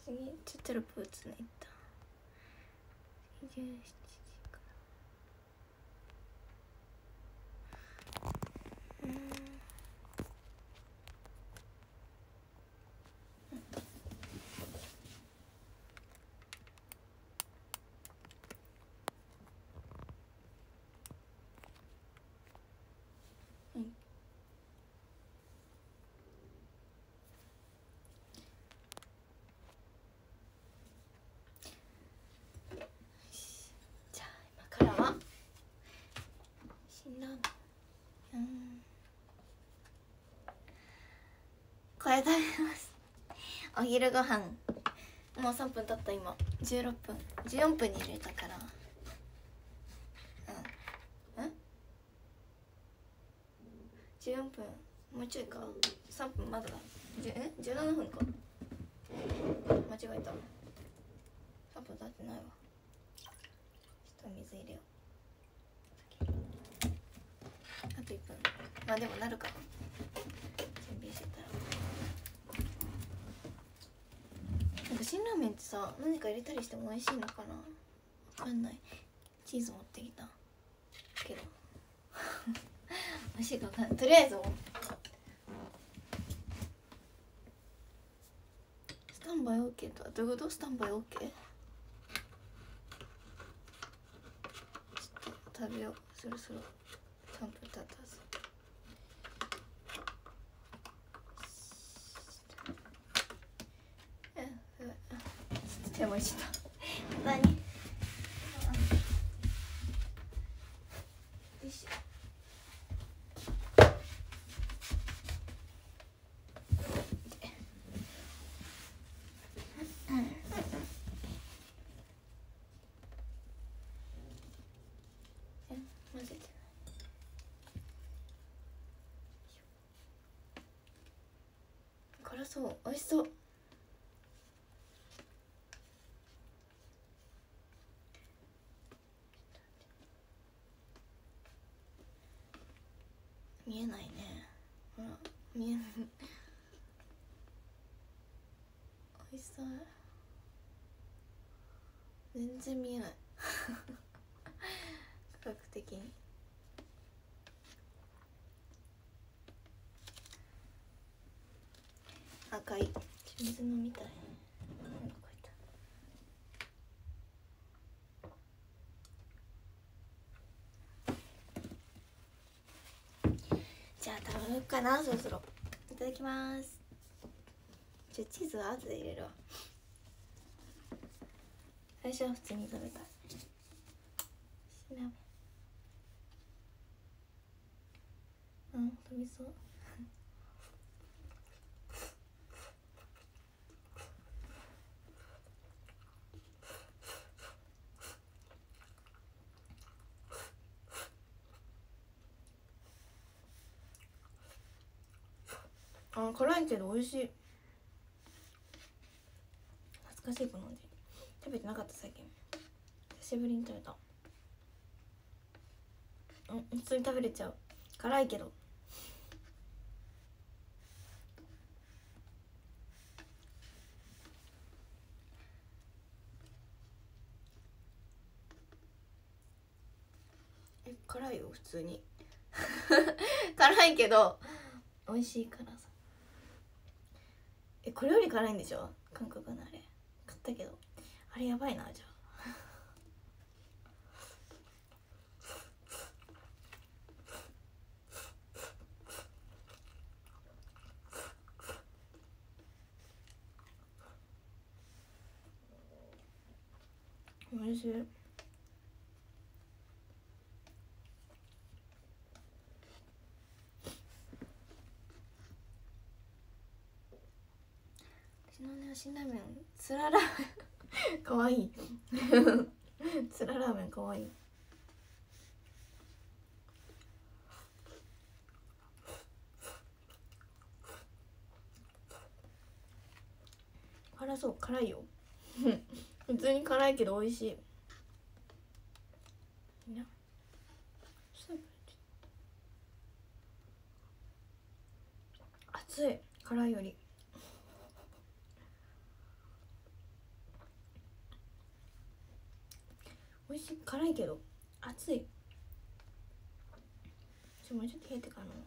次ちょっとルプーツねいった27時かじゃあ今からは辛ラーメンこれ食べますお昼ご飯もう3分経った今16分14分に入れたから14分もうちょいか3分まだだ17分か間違えた3分経ってないわちょっと水入れようあと1分まあでもなるか準備してたらなんか辛ラーメンってさ何か入れたりしても美味しいのかなわかんないチーズ持ってきたけど美味しいか分かんないとりあえずスタンバイ OK とはどういうことスタンバイ OK? ちょっと食べようそろそろ3分経ったはず手もいした何よいしょ混ぜて辛そう美味しそう見えないねほら見えない美味しそう全然見えない価格的に赤い水飲みたいじゃあ食べようかなそろそろいただきますチーズは後で入れるわ最初は普通に食べたい飛びそう辛いけど美味しい懐かしいこの味食べてなかった最近久しぶりに食べた普通に食べれちゃう辛いけど辛いよ普通に辛いけど美味しいからさこれより辛いんでしょ韓国のあれ買ったけどあれやばいなじゃあ美味しい私のね辛ラーメンつらラーメンかわいいつらラーメンかわいい辛そう辛いよ普通に辛いけど美味しい熱い辛いより美味しい。辛いけど熱い。もうちょっと冷えてからの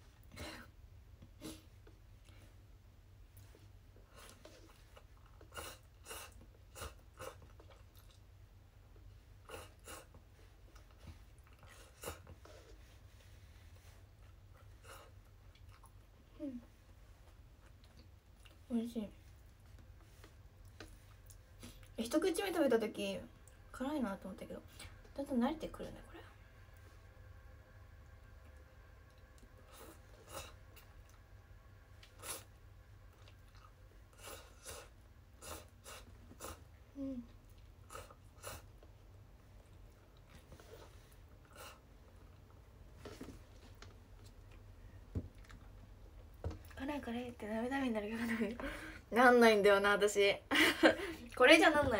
美味しい。一口目食べた時辛いなと思ったけどだんだん慣れてくるねこれ。辛いってダメになるけどなんないんだよな私これじゃなんない。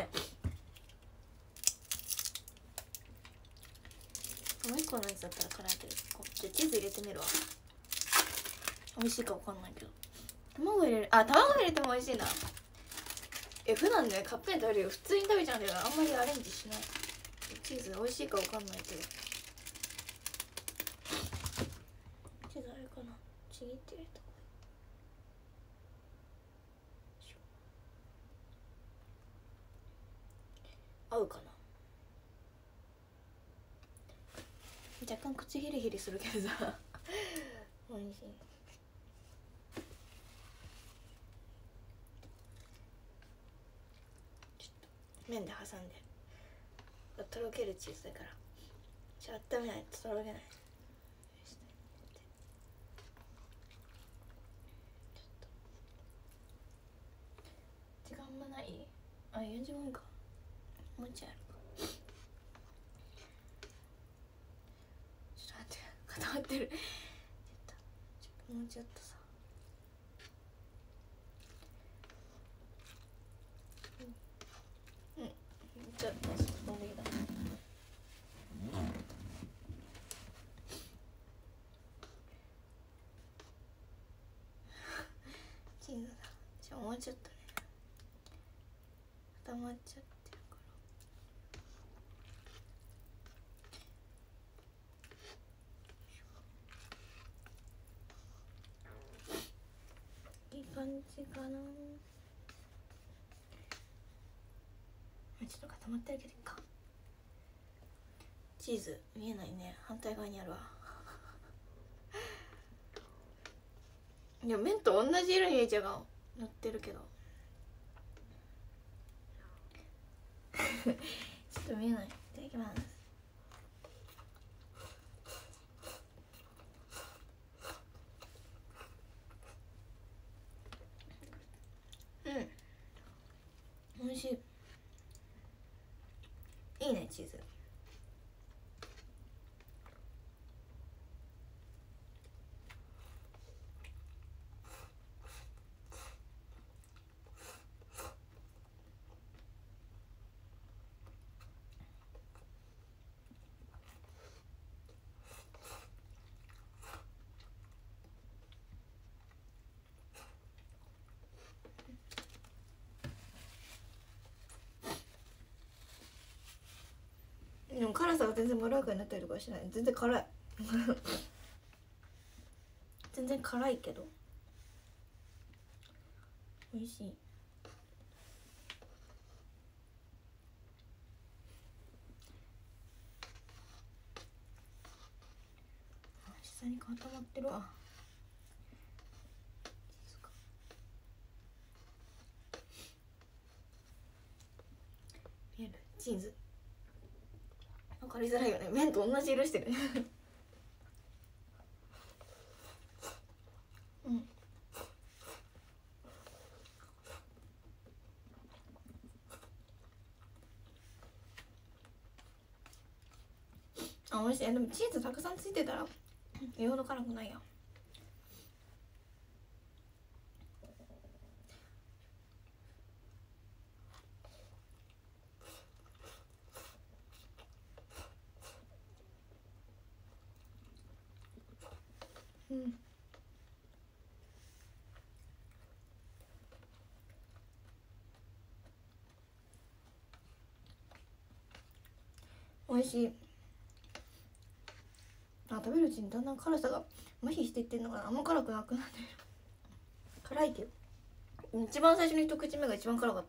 もう一個のやつだったら辛いけど、じゃあチーズ入れてみるわ。美味しいか分かんないけど。卵入れる。あ、卵入れても美味しいな。普段ねカップ麺食べるよ。普通に食べちゃうんだけどあんまりアレンジしない。チーズ美味しいか分かんないけど。チーズあれかな、ちぎって入れた方がいい。合うかな。若干口ヒリヒリするけどさ美味しい。ちょっと麺で挟んでとろけるチーズだから温めないととろけない。時間もない。あ、40分か。もうちょいあるか。ちょっと待って、固まってるもうちょっとさ。ちょっと飛んできた。チーズだ。もうちょっとね固まっちゃってるからいい感じかな。ちょっと固まってるけどいいか。チーズ見えないね、反対側にあるわいや麺と同じ色に見えちゃうが乗ってるけどちょっと見えない。いただきます。美味しい。いいねチーズ。でも辛さが全然まろやかになったりとかしない。全然辛い全然辛いけど美味しい。実際に固まってるわ。見える？チーズ分かりづらいよね。麺と同じ色してるあ、美味しい。でもチーズたくさんついてたらよほど辛くないや。 美味しい。食べるうちにだんだん辛さが麻痺していってんのかな。あんま辛くなくなってる。辛いけど一番最初に一口目が一番辛かった。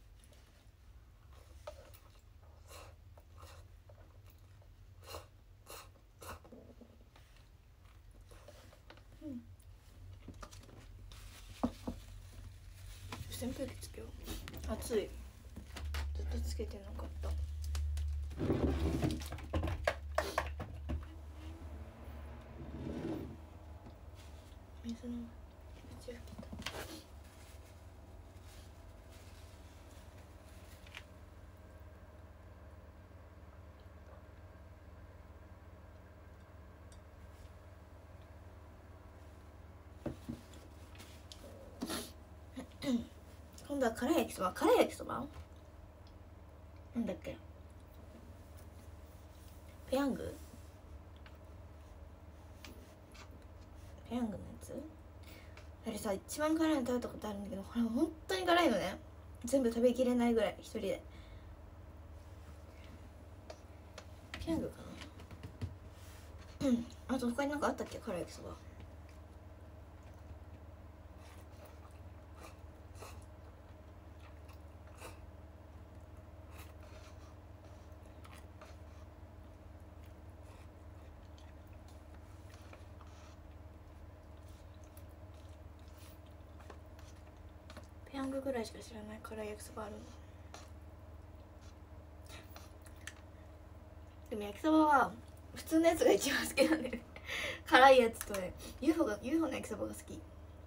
扇風機つけよう。暑い。ずっとつけてなかった。水の口が来た。今度は辛い焼きそば。辛い焼きそばなんだっけ、ペヤングのやつ。あれさ、一番辛いの食べたことあるんだけど、これ本当に辛いのね。全部食べきれないぐらい、一人で。ペヤングかな。あと他になんかあったっけ、辛い焼きそば。ペヤングぐらいしか知らない辛い焼きそばあるの。でも焼きそばは普通のやつが一番好きなんだよね。辛いやつとね、UFO の焼きそばが好き。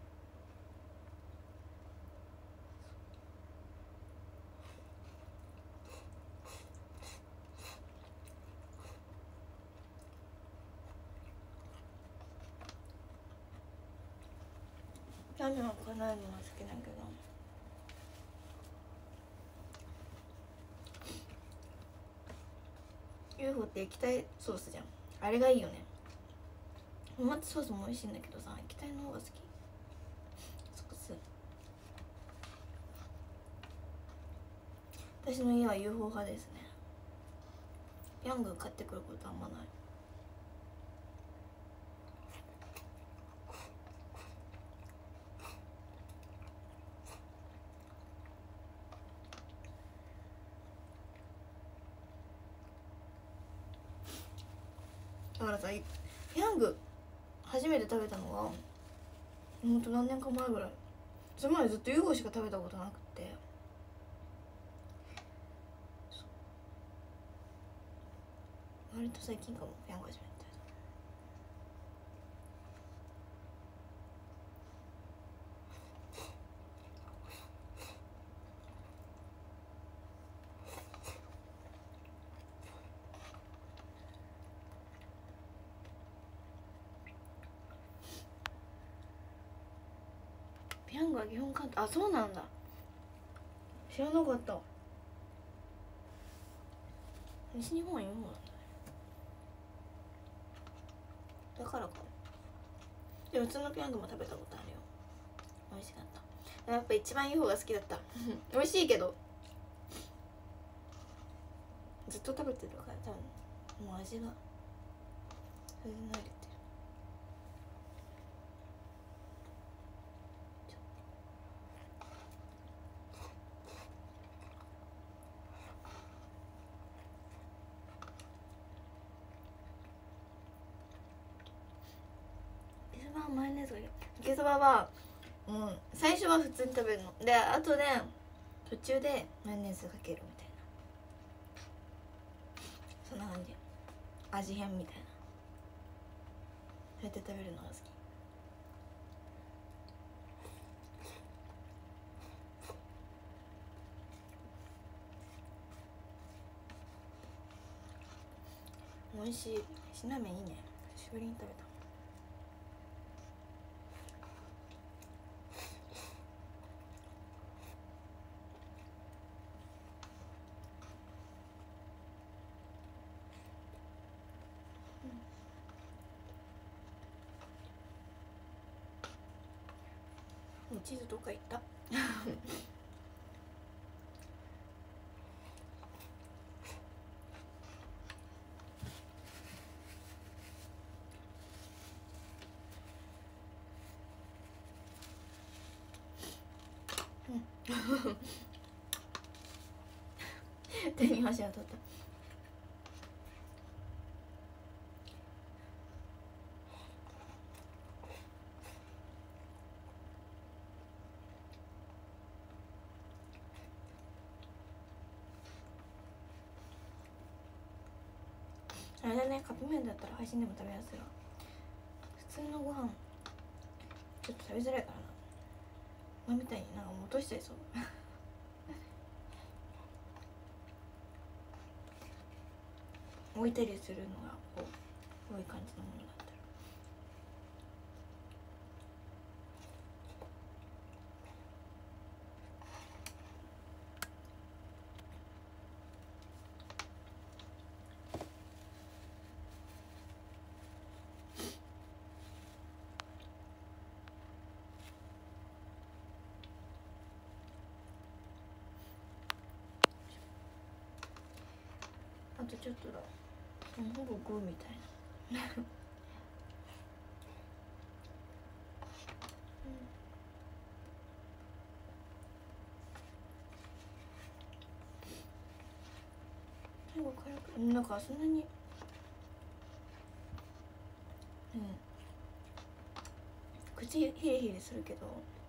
ラーメンは辛いのが好きなんだけど、UFO って液体ソースじゃん。あれがいいよね。トマトソースも美味しいんだけどさ、液体の方が好き。ソース。私の家は UFO 派ですね。ヤング買ってくることあんまない。だからさ、ヤング初めて食べたのはほんと何年か前ぐらい。それまでずっと UFO しか食べたことなくて、割と最近かもヤング初めて。ペヤングは基本関東。あ、そうなんだ。知らなかった。西日本は UFO なんだね。だからか。でも普通のペヤングも食べたことあるよ。美味しかった。やっぱ一番 UFO が好きだった。美味しいけどずっと食べてるから多分もう味がそれで慣れてる。マヨネーズがいい。かけそばは最初は普通に食べるので、あとで途中でマヨネーズかけるみたいな、そんな感じ。味変みたいな、そうやって食べるのが好き。美味しい。シナメンいいね。久しぶりに食べた。チーズどっか行った。 手に箸当たった。あれだね、カップ麺だったら配信でも食べやすいわ。普通のご飯ちょっと食べづらいからな。前みたいになんかもう落としちゃいそう。置いたりするのがこう多い感じのものだったら。あとちょっとだ。ほぼ5みたいな。最後軽くなんかそんなに口ヒリヒリするけど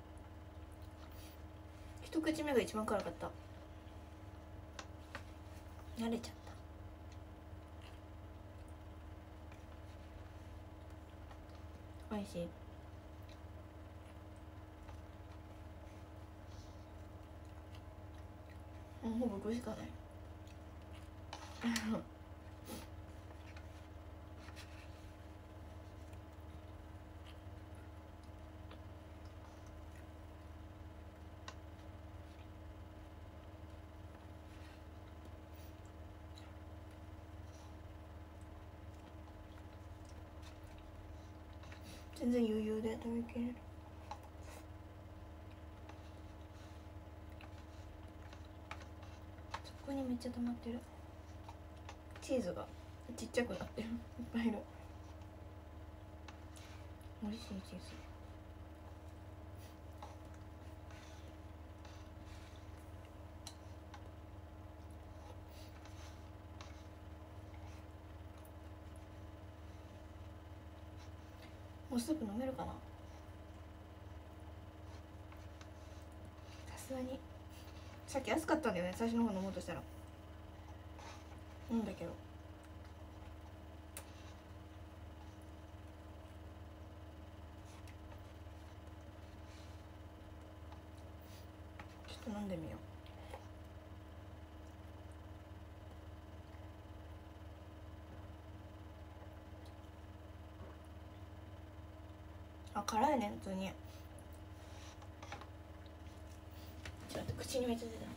一口目が一番辛かった。慣れちゃった。おいしい。ほぼ5しかない。全然余裕で食べきれる。そこにめっちゃ溜まってる。チーズがちっちゃくなってる。いっぱいいる。美味しいチーズ。もうスープ飲めるかな。さすがにさっき安かったんだよね、最初の方飲もうとしたら。だけどちょっと飲んでみよう。あ、辛いね普通に。ちょっと口にめっちゃ出た。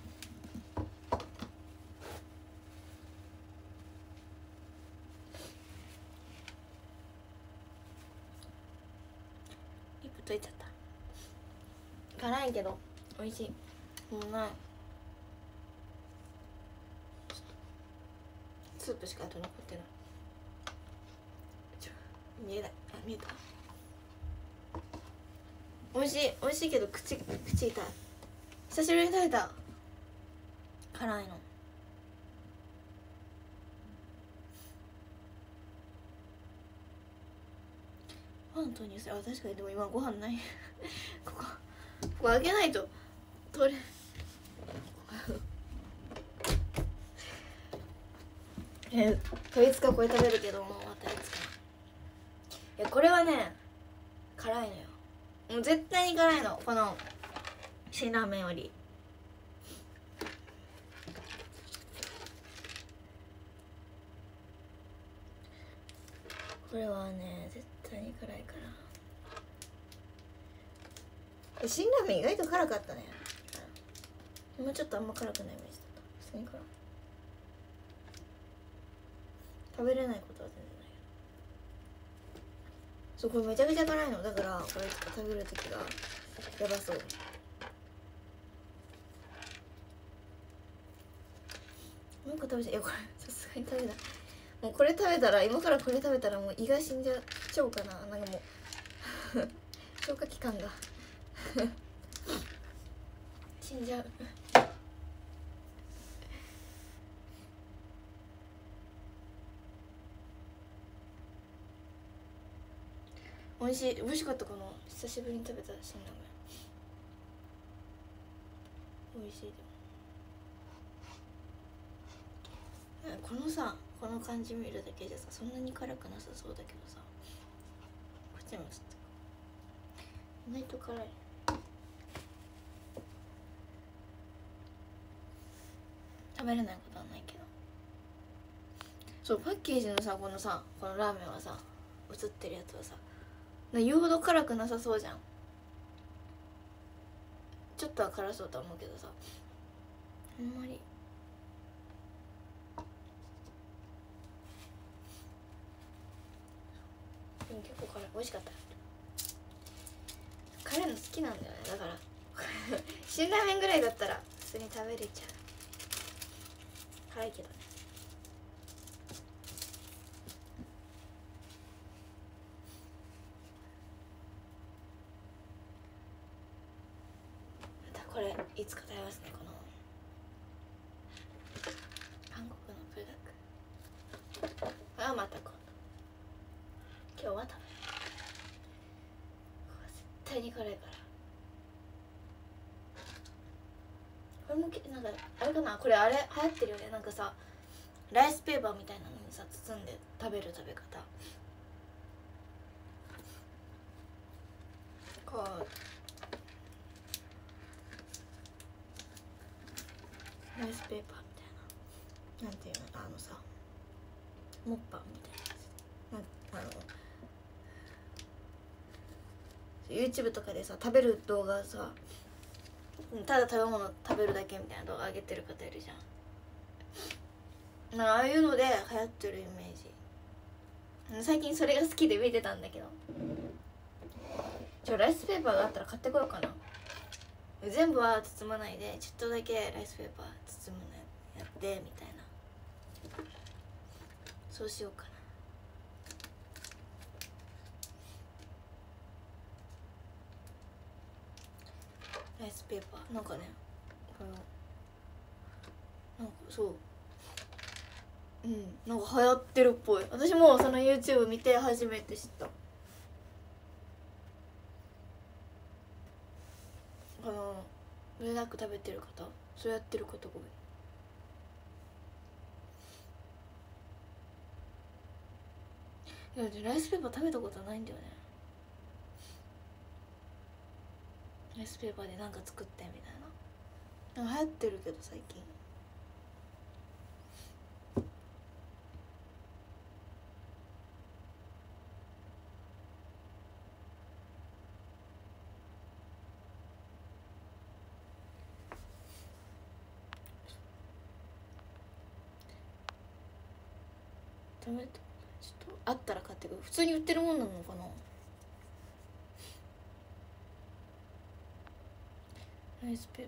リップついちゃった。辛いけど美味しい。うまい。スープしかあと残ってない。見えない。あ、見えた。美味しい美味しいけど口痛い。久しぶりに食べた。辛いの。ご飯投入する。あ、確かに。でも今ご飯ない。ここ開けないと取れ。いつかこれ食べるけど、もうまたいつか。いやこれはね辛いのよ。もう絶対に辛いの、この辛ラーメンより。これはね絶対に辛いから。辛ラーメン意外と辛かったね。今ちょっとあんま辛くないイメージだった。普通に辛い。食べれないことは全然ない。そう、これめちゃくちゃ辛いの。だからこれ食べる時がやばそう。もう一個食べちゃう。いやこれさすがに食べない。もうこれ食べたら、今からこれ食べたらもう胃が死んじゃうかな。なんかもう消化器官が。辛死んじゃう美味しい。美味しかった。この久しぶりに食べた辛ラーメン美味しい。でもこのさ、この感じ見るだけじゃさそんなに辛くなさそうだけどさ、こっちもちょっと意外と辛い。食べれないことはないけど、そうパッケージのさこのラーメンはさ写ってるやつはさ言うほど辛くなさそうじゃん。ちょっとは辛そうとは思うけどさ、あんまり。でも結構辛い。美味しかった。辛いの好きなんだよね。だから辛ラーメンぐらいだったら普通に食べれちゃう。辛いけどね。またこれいつか食べますね。この韓国のブルダックはまた今度。今日は食べる。絶対に辛いから。これもなんかあれかな、これあれ流行ってるよね。なんかさライスペーパーみたいなのにさ包んで食べる食べ方。こうライスペーパーみたいな、なんていうの、さモッパンみたいなやつ。YouTube とかでさ食べる動画さ、ただ食べ物食べるだけみたいな動画上げてる方いるじゃん。ああいうので流行ってるイメージ。最近それが好きで見てたんだけど、ライスペーパーがあったら買ってこようかな。全部は包まないでちょっとだけライスペーパー包むのやってみたいな。そうしようかな。ライスペーパーなんかね、なんかそうなんか流行ってるっぽい。私もその YouTube 見て初めて知った。ブルダック食べてる方、そうやってる方が多い。いやライスペーパー食べたことないんだよね。ライスペーパーでなんか作ってみたいな。なんか流行ってるけど最近。食べたちょっとあったら買ってくる。普通に売ってるもんなのかな。ライスペー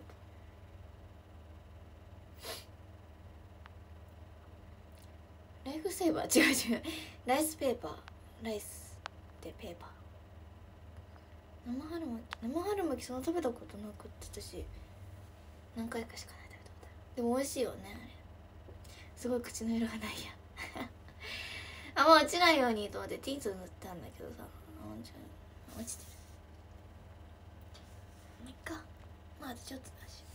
パー、ライフセーバー、違うライスペーパー、ライスでペーパー。生春巻きそんな食べたことなくって私何回かしかない食べたことある。でも美味しいよねあれ。すごい口の色がないやもう落ちないようにと思ってティンス塗ったんだけどさ、落ちてる。いっか、まあちょっとだし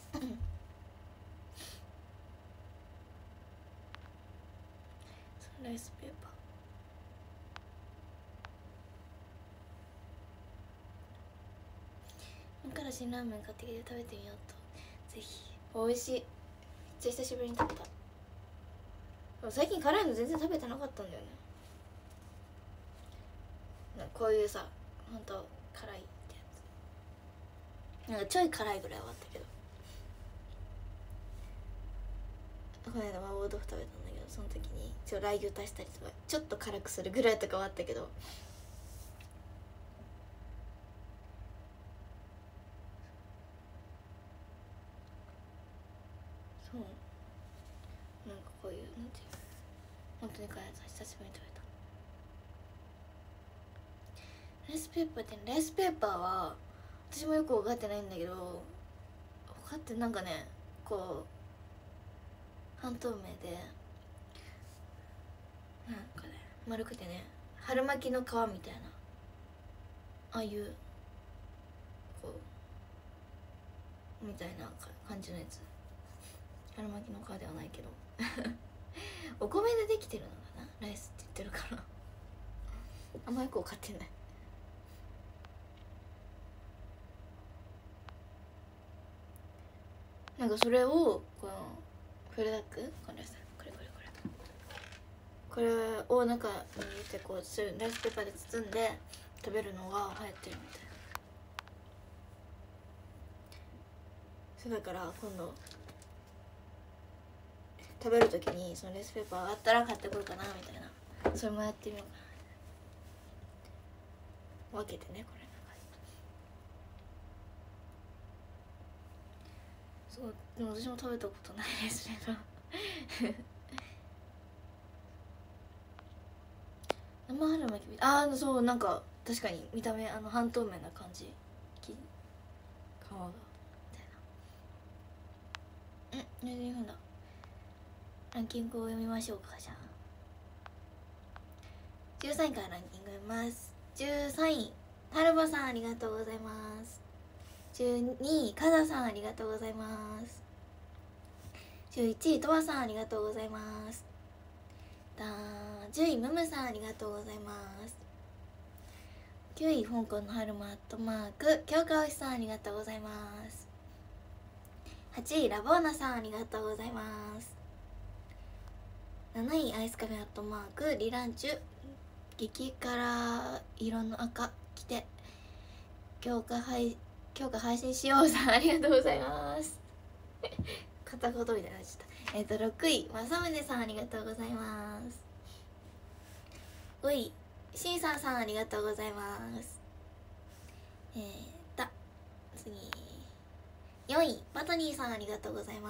ライスペーパー。今から辛ラーメン買ってきて食べてみようと。ぜひ。美味しい。めっちゃ久しぶりに食べた。最近辛いの全然食べてなかったんだよね。こういうさほんと辛いってやつ、なんかちょい辛いぐらいはあったけど、この間麻婆豆腐食べたんだけど、その時にラー油足したりとかちょっと辛くするぐらいとかはあったけど、そうなんかこういうなんていう本当に辛いやつ久しぶりに食べた。ライスペーパーってライスペーパーは私もよく分かってないんだけど、 かってなんかねこう半透明でなんかね丸くてね春巻きの皮みたいなああいうこうみたいな感じのやつ春巻きの皮ではないけどお米でできてるのかなライスって言ってるからあんまよく分かってないなんかそれをこのフルダックこれさこれを中に入れてこうライスペーパーで包んで食べるのが流行ってるみたいなそうだから今度食べる時にそのライスペーパーあったら買ってこるかなみたいなそれもやってみようかな分けてねこれそうでも私も食べたことないですね生春巻きああそうなんか確かに見た目半透明な感じ皮がみたいな12分だランキングを読みましょうかじゃあ13位からランキング読みます13位タルボさんありがとうございます12位カザさんありがとうございます11位トワさんありがとうございます10位ムムさんありがとうございます9位香港の春マットマーク京香おしさんありがとうございます8位ラボーナさんありがとうございます7位アイスカフェアットマークリランチュ激辛色の赤着て今日配信しようさんありがとうございます片言みたいになっちゃった6位正宗さんありがとうございます5位シンさんありがとうございます次4位バトニーさんありがとうござい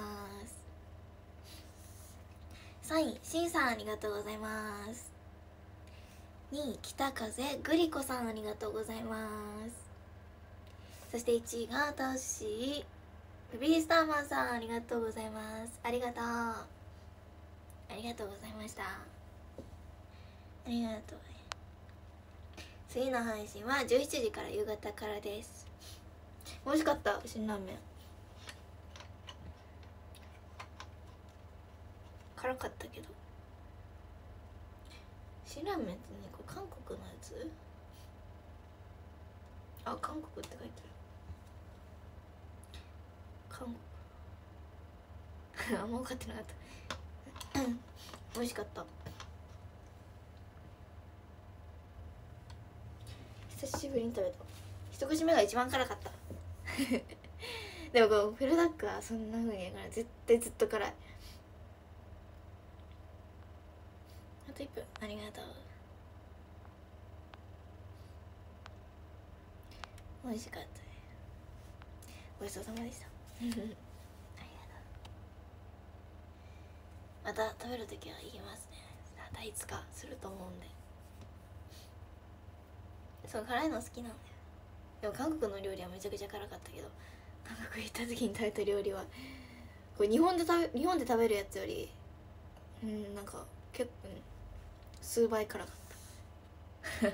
ます3位シンさんありがとうございます2位北風グリコさんありがとうございますそして1位が私ベビースターマンさんありがとうございますありがとうございましたありがとう次の配信は11時から夕方からです美味しかった辛ラーメン辛かったけど辛ラーメンってねこれ韓国のやつあ韓国って書いてある韓国あんま分かってなかった美味しかった久しぶりに食べた一口目が一番辛かったでもこのフェルダックはそんな風にやから絶対ずっと辛いあと1分ありがとう美味しかったねごちそうさまでしたありがとうまた食べるときは言いますねまたいつかすると思うんでそう辛いの好きなんだよでも韓国の料理はめちゃくちゃ辛かったけど韓国行った時に食べた料理はこれ日本で食べるやつよりなんか結構、数倍辛かった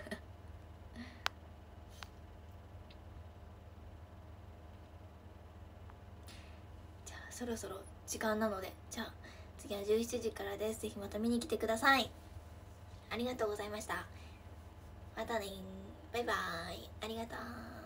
じゃあそろそろ時間なのでじゃあ次は17時からですぜひまた見に来てくださいありがとうございましたまたねバイバーイありがとう